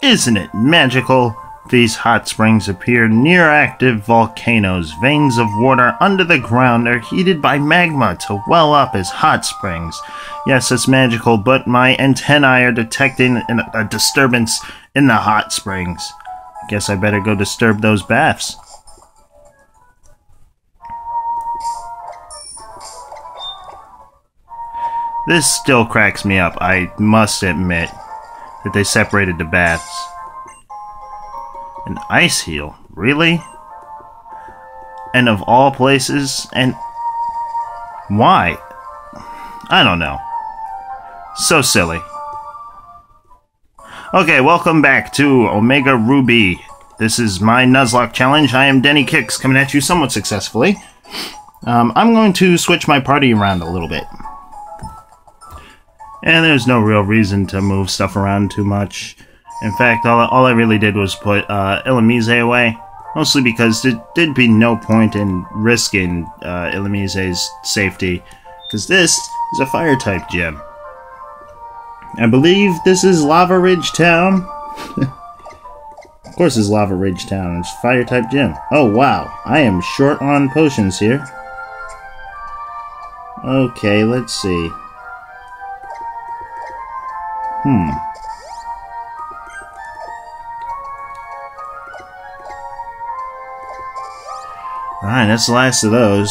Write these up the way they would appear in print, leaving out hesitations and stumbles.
Isn't it magical? These hot springs appear near active volcanoes. Veins of water under the ground are heated by magma to well up as hot springs. Yes, it's magical, but my antennae are detecting a disturbance in the hot springs. I guess I better go disturb those baths. This still cracks me up, I must admit, that they separated the baths. An ice heel? Really? And of all places? And why? I don't know. So silly. Okay, welcome back to Omega Ruby. This is my Nuzlocke challenge. I am Dannykicks, coming at you somewhat successfully. I'm going to switch my party around a little bit. And there's no real reason to move stuff around too much. In fact, all I really did was put Illumise away. Mostly because there did be no point in risking Illimise's safety. Because this is a fire-type gym. I believe this is Lava Ridge Town. Of course it's Lava Ridge Town. It's fire-type gym. Oh, wow. I am short on potions here. Okay, let's see. Alright, that's the last of those.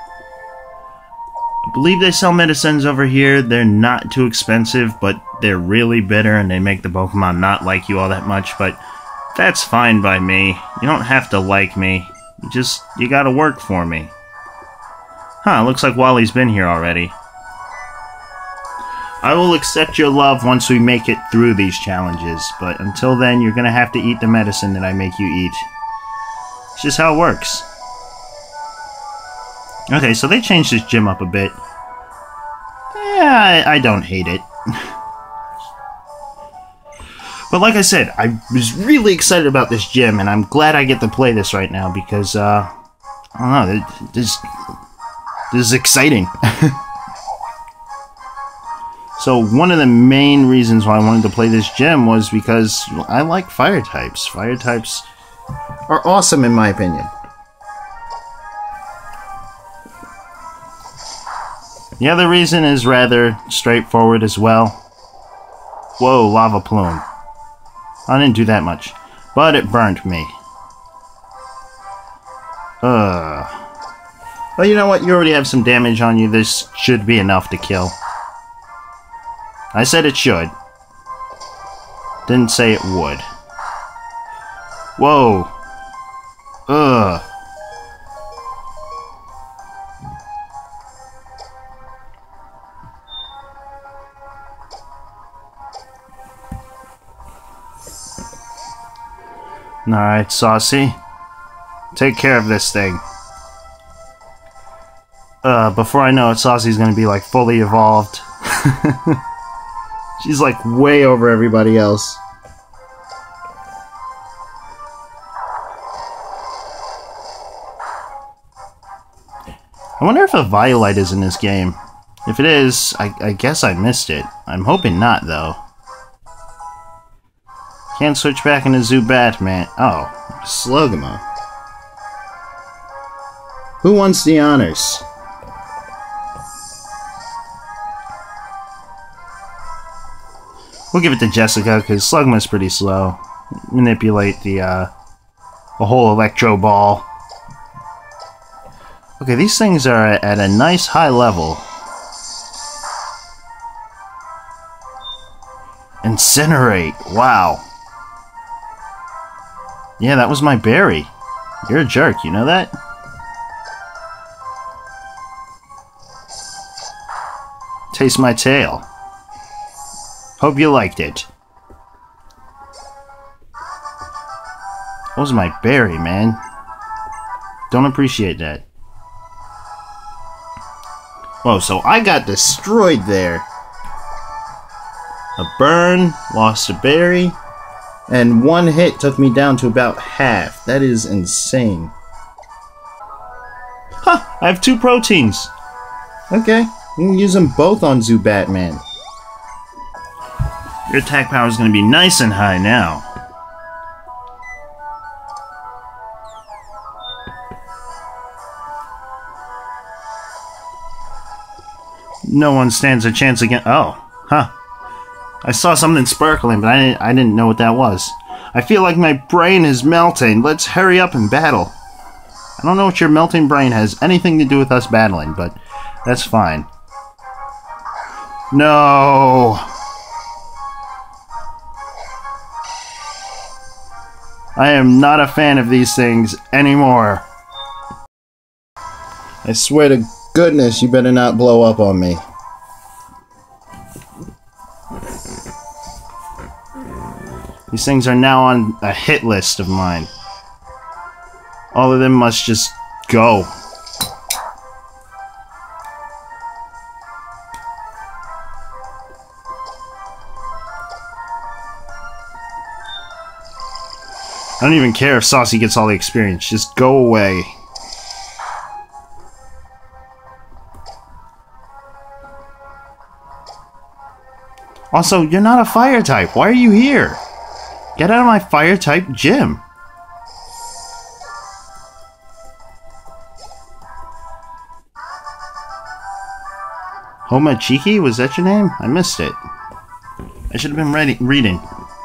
I believe they sell medicines over here. They're not too expensive, but they're really bitter and they make the Pokemon not like you all that much, but that's fine by me. You don't have to like me. You gotta work for me. Huh, looks like Wally's been here already. I will accept your love once we make it through these challenges, but until then, you're gonna have to eat the medicine that I make you eat. It's just how it works. Okay, so they changed this gym up a bit. Yeah, I don't hate it. But like I said, I was really excited about this gym, and I'm glad I get to play this right now, because, I don't know, this is exciting. So one of the main reasons why I wanted to play this gym was because I like fire types. Fire types are awesome in my opinion. The other reason is rather straightforward as well. Whoa, lava plume. I didn't do that much, but it burnt me. Well, you know what? You already have some damage on you. This should be enough to kill. I said it should. Didn't say it would. Whoa. Ugh. Alright, Saucy. Take care of this thing. Before I know it, Saucy's gonna be like fully evolved. She's like way over everybody else. I wonder if a Violite is in this game. If it is, I guess I missed it. I'm hoping not, though. Can't switch back into Zubat, man. Oh, Slugma. Who wants the honors? We'll give it to Jessica, because Slugma's pretty slow. Manipulate the whole Electro Ball. Okay, these things are at a nice high level. Incinerate! Wow. Yeah, that was my berry. You're a jerk, you know that? Taste my tail. Hope you liked it. That was my berry, man. Don't appreciate that. Whoa, so I got destroyed there. A burn, lost a berry, and one hit took me down to about half. That is insane. Huh, I have 2 proteins. Okay, you can use them both on Zubat, man. Your attack power is going to be nice and high now. No one stands a chance against... Oh, huh. I saw something sparkling, but I didn't know what that was. I feel like my brain is melting. Let's hurry up and battle. I don't know what your melting brain has anything to do with us battling, but that's fine. No! I am not a fan of these things anymore. I swear to goodness, you better not blow up on me. These things are now on a hit list of mine. All of them must just go. I don't even care if Saucy gets all the experience. Just go away. Also, you're not a fire type. Why are you here? Get out of my fire type gym. Homachiki? Was that your name? I missed it. I should have been reading.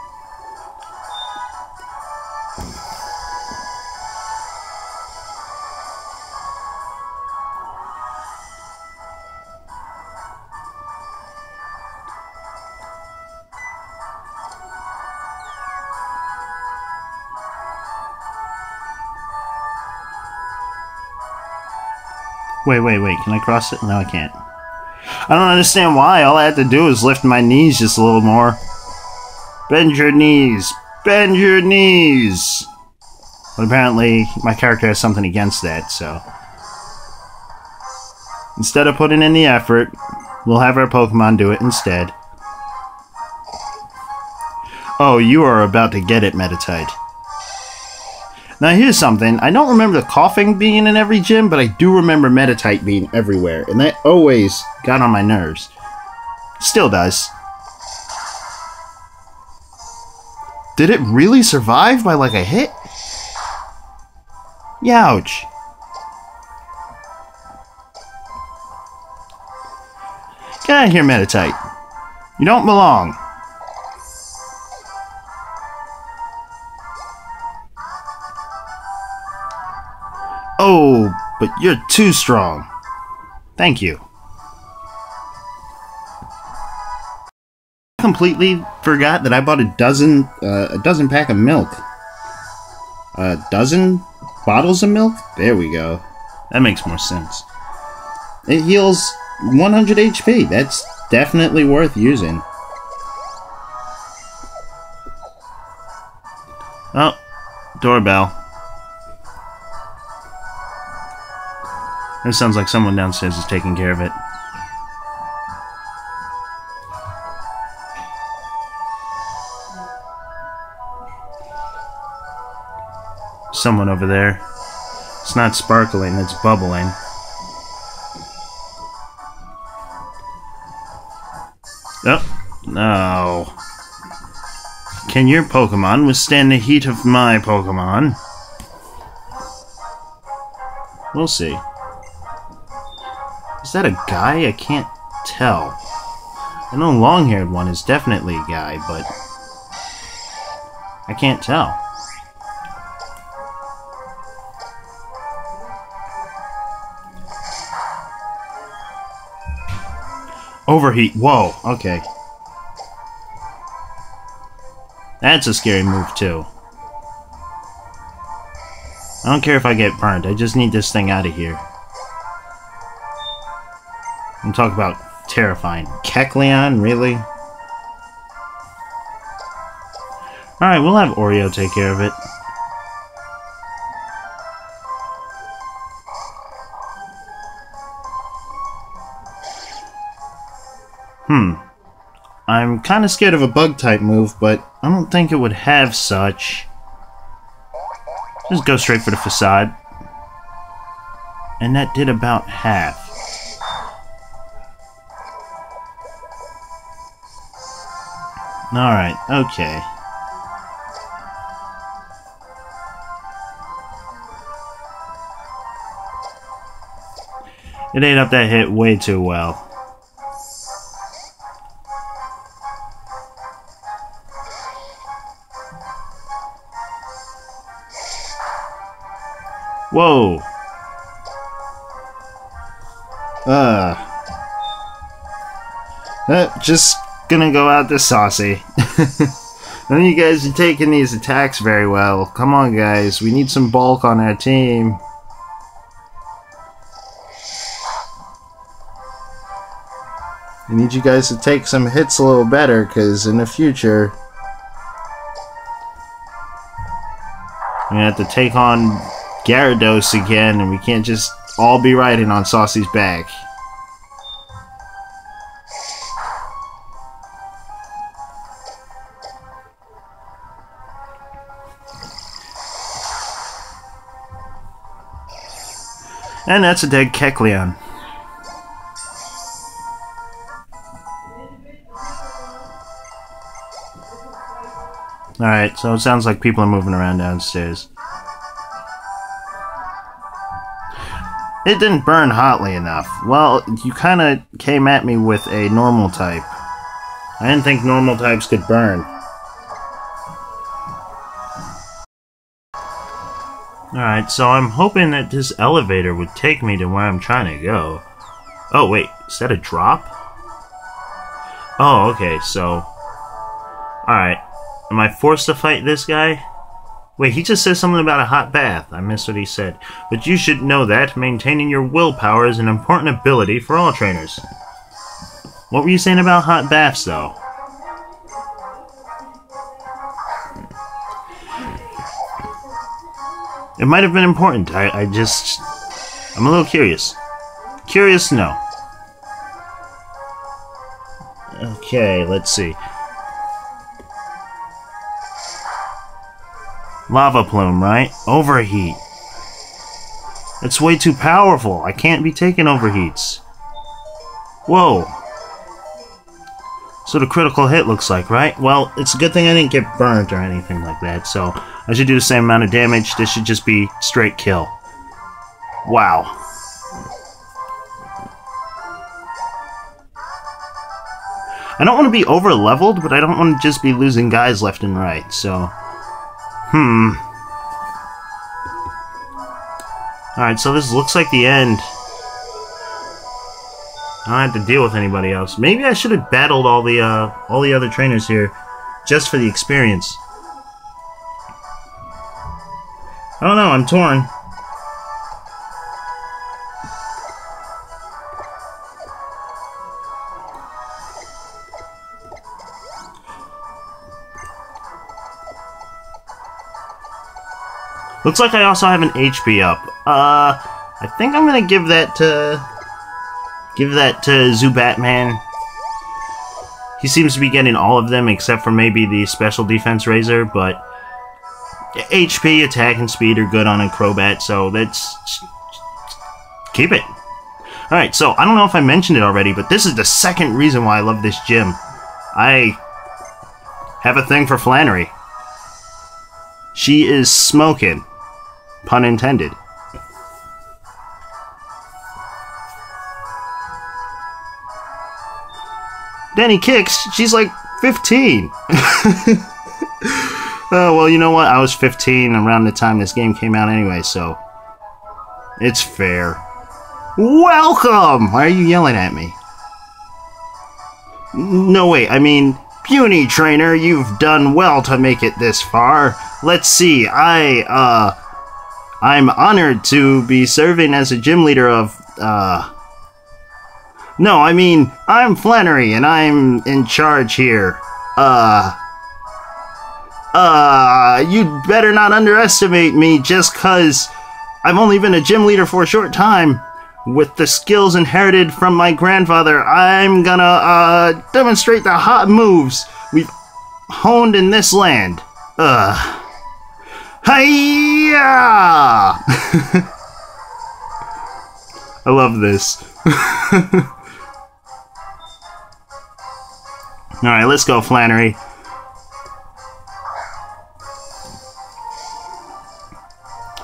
Wait, can I cross it? No, I can't. I don't understand why. All I had to do is lift my knees just a little more. Bend your knees. Bend your knees! But apparently, my character has something against that, so... Instead of putting in the effort, we'll have our Pokemon do it instead. Oh, you are about to get it, Metatite. Now here's something, I don't remember the coughing being in every gym, but I do remember Metatite being everywhere, and that always got on my nerves. Still does. Did it really survive by like a hit? Youch. Get out of here, Metatite. You don't belong. Oh, but you're too strong. Thank you. I completely forgot that I bought a dozen pack of milk. A dozen bottles of milk? There we go. That makes more sense. It heals 100 HP. That's definitely worth using. Oh, doorbell. It sounds like someone downstairs is taking care of it. Someone over there. It's not sparkling, it's bubbling. Oh, no. Can your Pokemon withstand the heat of my Pokemon? We'll see. Is that a guy? I can't tell. I know long-haired one is definitely a guy, but I can't tell. Overheat. Whoa, okay. That's a scary move, too. I don't care if I get burnt. I just need this thing out of here. And talk about terrifying. Kecleon, really? Alright, we'll have Oreo take care of it. I'm kind of scared of a bug-type move, but I don't think it would have such. Just go straight for the facade. And that did about half. Alright, okay. It ate up that hit way too well. Whoa! Just gonna go out to Saucy. None of you guys are taking these attacks very well. Come on, guys. We need some bulk on our team. I need you guys to take some hits a little better, because in the future, we're gonna have to take on Gyarados again, and we can't just all be riding on Saucy's back. And that's a dead Kecleon. Alright, so it sounds like people are moving around downstairs. It didn't burn hotly enough. Well, you kinda came at me with a normal type. I didn't think normal types could burn. Alright, so I'm hoping that this elevator would take me to where I'm trying to go. Oh, wait, is that a drop? Oh, okay, so... Alright, am I forced to fight this guy? Wait, he just said something about a hot bath. I missed what he said. But you should know that maintaining your willpower is an important ability for all trainers. What were you saying about hot baths, though? It might have been important. I'm a little curious. Curious to know. Okay, let's see. Lava plume, right? Overheat. It's way too powerful. I can't be taking overheats. Whoa. So the critical hit looks like, right? Well, it's a good thing I didn't get burnt or anything like that, so I should do the same amount of damage. This should just be straight kill. Wow. I don't want to be over-leveled, but I don't want to just be losing guys left and right, so... Alright, so this looks like the end. I don't have to deal with anybody else. Maybe I should have battled all the other trainers here, just for the experience. I don't know, I'm torn. Looks like I also have an HP up. I think I'm gonna give that to Zubatman. He seems to be getting all of them except for maybe the special defense Razor, but HP, attack, and speed are good on a Crobat, so let's keep it. Alright, so I don't know if I mentioned it already, but this is the second reason why I love this gym. I have a thing for Flannery. She is smoking. Pun intended. Dannykicks, she's like 15. Oh, well, you know what? I was 15 around the time this game came out anyway, so it's fair. Welcome! Why are you yelling at me? No, wait, I mean, puny trainer, you've done well to make it this far. Let's see, I'm honored to be serving as a gym leader of, no, I mean, I'm Flannery, and I'm in charge here. You'd better not underestimate me just 'cause I've only been a gym leader for a short time. With the skills inherited from my grandfather, I'm gonna, demonstrate the hot moves we've honed in this land. Hiya! I love this. Alright, let's go, Flannery.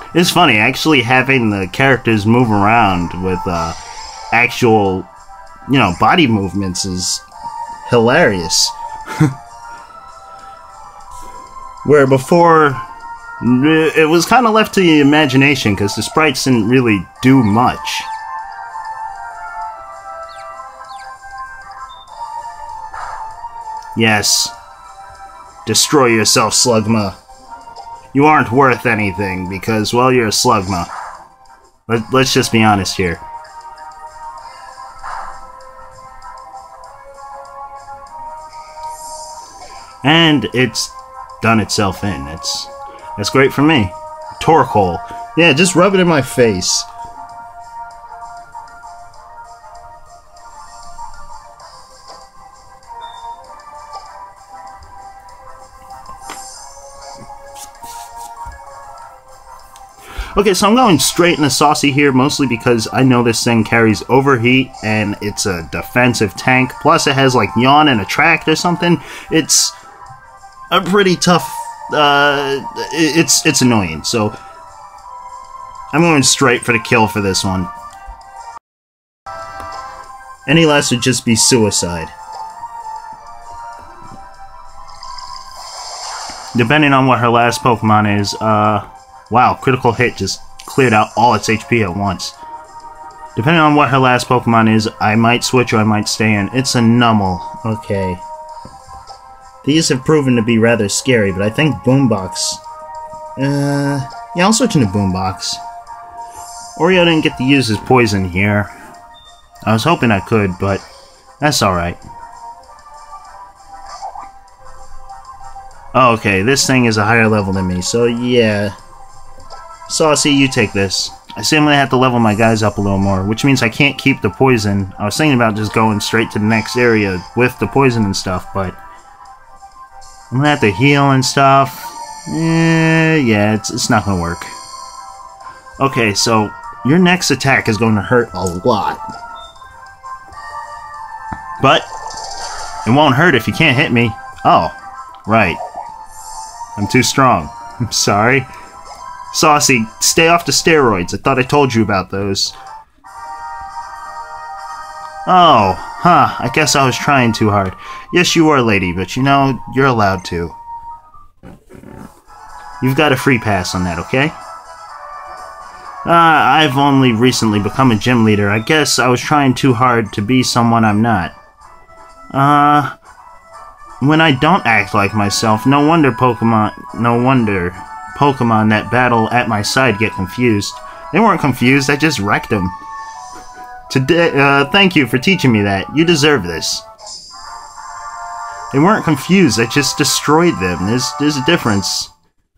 It's funny, actually having the characters move around with actual, body movements is hilarious. Where before, it was kind of left to the imagination because the sprites didn't really do much. Yes. Destroy yourself, Slugma. You aren't worth anything because, well, you're a Slugma. Let's just be honest here. And it's done itself in. That's great for me. Torkoal. Yeah, just rub it in my face. Okay, so I'm going straight into Saucy here, mostly because I know this thing carries Overheat, and it's a defensive tank. Plus, it has, like, Yawn and Attract or something. It's a pretty tough... it's annoying, so... I'm going straight for the kill for this one. Any less would just be suicide. Depending on what her last Pokemon is, wow, critical hit just cleared out all its HP at once. Depending on what her last Pokemon is, I might switch or I might stay in. It's a Numel. Okay. These have proven to be rather scary, but I think Boombox... yeah, I'll switch into Boombox. Oreo didn't get to use his poison here. I was hoping I could, but that's alright. Oh, okay, this thing is a higher level than me, so yeah. Saucy, you take this. I see I'm gonna have to level my guys up a little more, which means I can't keep the poison. I was thinking about just going straight to the next area with the poison and stuff, but I'm gonna have to heal and stuff. Yeah, it's not gonna work. Okay, so your next attack is going to hurt a lot. But it won't hurt if you can't hit me. Oh, right. I'm too strong. I'm sorry. Saucy, stay off the steroids. I thought I told you about those. Oh, huh. I guess I was trying too hard. Yes, you are, lady, but you know, you're allowed to. You've got a free pass on that, okay? I've only recently become a gym leader. I guess I was trying too hard to be someone I'm not. When I don't act like myself, no wonder Pokemon that battle at my side get confused. They weren't confused, I just wrecked them. Today, thank you for teaching me that. You deserve this. They weren't confused, I just destroyed them. There's a difference.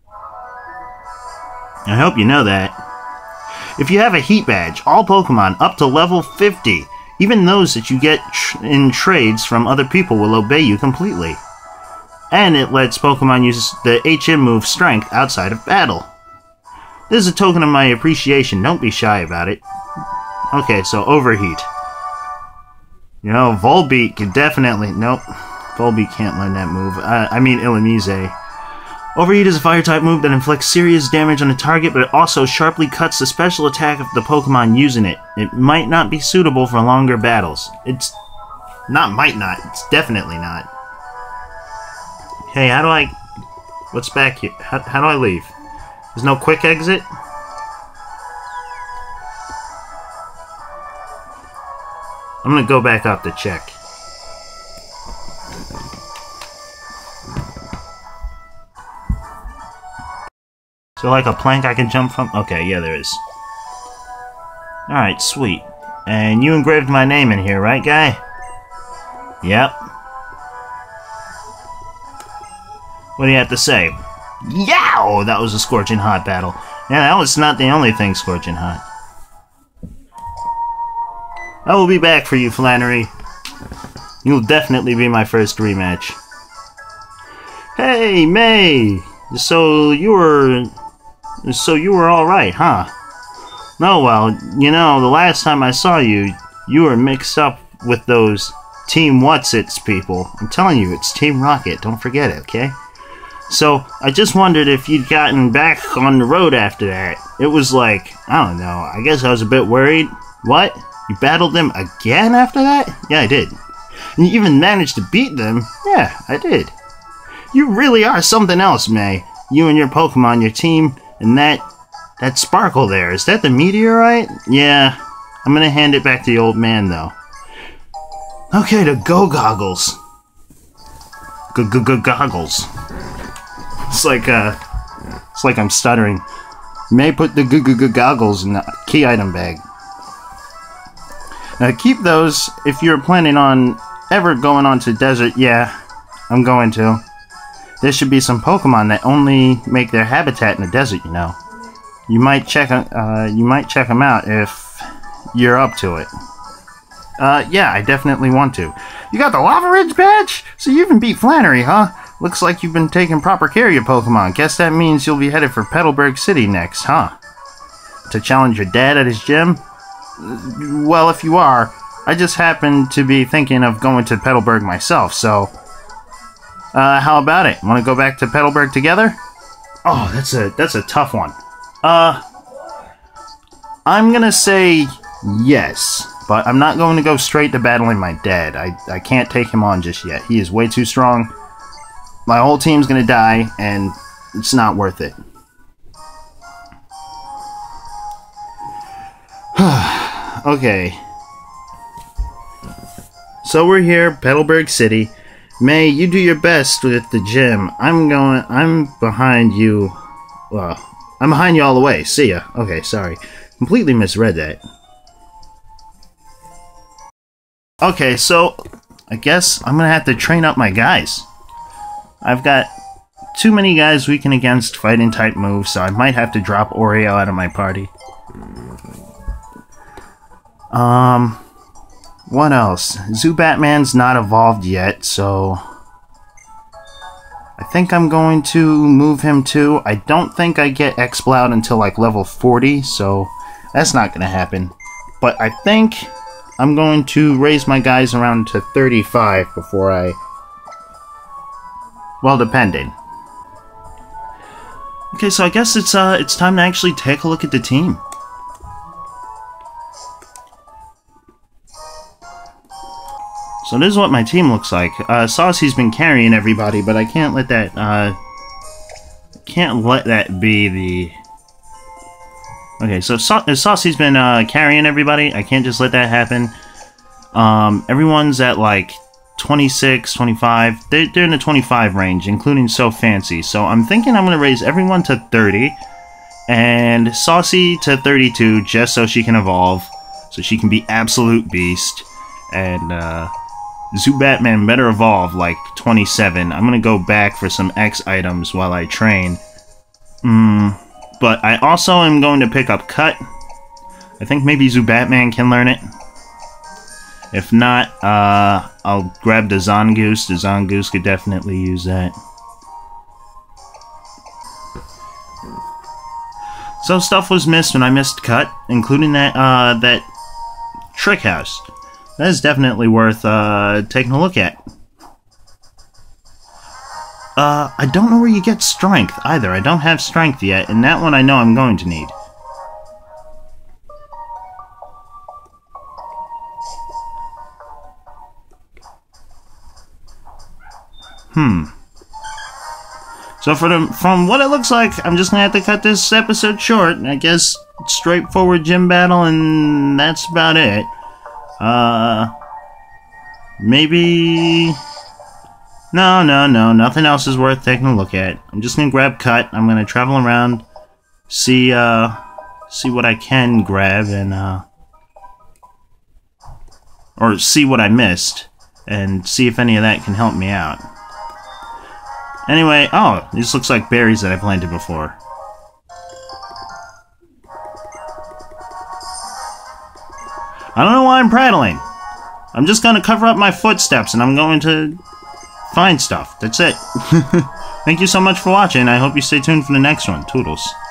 I hope you know that. If you have a Heat Badge, all Pokemon up to level 50, even those that you get in trades from other people, will obey you completely. And it lets Pokemon use the HM move Strength outside of battle. This is a token of my appreciation, don't be shy about it. Okay, so Overheat. You know, Volbeat can definitely... Nope, Volbeat can't learn that move. I mean Illumise. Overheat is a fire-type move that inflicts serious damage on a target, but it also sharply cuts the special attack of the Pokemon using it. It might not be suitable for longer battles. It's it's definitely not. Hey, how do I... What's back here? How do I leave? There's no quick exit? I'm gonna go back up to check. So like a plank I can jump from? Okay, yeah, there is. Alright, sweet. And you engraved my name in here, right, guy? Yep. What do you have to say? Yow! That was a scorching hot battle. Yeah, that was not the only thing scorching hot. I will be back for you, Flannery. You'll definitely be my first rematch. Hey, May! So you were alright, huh? No, well, you know, the last time I saw you, you were mixed up with those Team Whatsits people. I'm telling you, it's Team Rocket, don't forget it, okay? So, I just wondered if you'd gotten back on the road after that. It was like, I don't know, I guess I was a bit worried. What? You battled them again after that? Yeah, I did. And you even managed to beat them? Yeah, I did. You really are something else, May. You and your Pokemon, your team, and that sparkle there. Is that the meteorite? Yeah. I'm gonna hand it back to the old man, though. Okay, to go goggles. Goggles. It's like I'm stuttering. May put the goggles in the key item bag. Now keep those if you're planning on ever going onto the desert. Yeah, I'm going to. There should be some Pokemon that only make their habitat in the desert, you know. You might check them out if you're up to it. Yeah, I definitely want to. You got the Lava Ridge badge? So you even beat Flannery, huh? Looks like you've been taking proper care of your Pokemon. Guess that means you'll be headed for Petalburg City next, huh? To challenge your dad at his gym? Well, if you are, I just happen to be thinking of going to Petalburg myself, so... how about it? Want to go back to Petalburg together? Oh, that's a tough one. I'm gonna say yes, but I'm not going to go straight to battling my dad. I can't take him on just yet. He is way too strong. My whole team's gonna die, and it's not worth it. Okay. So we're here, Petalburg City. May, you do your best with the gym. I'm behind you. Well, I'm behind you all the way. See ya. Okay, sorry. Completely misread that. Okay, so I guess I'm gonna have to train up my guys. I've got too many guys weakened against fighting type moves, so I might have to drop Oreo out of my party. What else? Zubatman's not evolved yet, so I think I'm going to move him too. I don't think I get Exploud until like level 40, so that's not gonna happen. But I think I'm going to raise my guys around to 35 before I... well, depending. Okay, so I guess it's time to actually take a look at the team. So this is what my team looks like. Saucy's been carrying everybody, but I can't let that be the... Okay, so Saucy's been carrying everybody. I can't just let that happen. Everyone's at like 26, 25. They're in the 25 range, including So Fancy. So I'm thinking I'm going to raise everyone to 30. And Saucy to 32, just so she can evolve. So she can be Absolute Beast. And Zubatman better evolve like 27. I'm going to go back for some X items while I train. But I also am going to pick up Cut. I think maybe Zubatman can learn it. If not, I'll grab the Zongoose. The Zongoose could definitely use that. So stuff was missed when I missed Cut, including that Trick House. That is definitely worth taking a look at. I don't know where you get Strength, either. I don't have Strength yet, and that one I know I'm going to need. So from what it looks like, I'm just gonna have to cut this episode short. I guess straightforward gym battle, and that's about it. Maybe... No, nothing else is worth taking a look at. I'm just gonna grab Cut. I'm gonna travel around, see what I can grab, and, or see what I missed, and see if any of that can help me out. Anyway, oh, these looks like berries that I planted before. I don't know why I'm prattling. I'm just gonna cover up my footsteps, and I'm going to find stuff. That's it. Thank you so much for watching. I hope you stay tuned for the next one. Toodles.